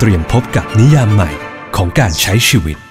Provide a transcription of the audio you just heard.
รียมพบกับนิยามใหม่ของการใช้ชีวิต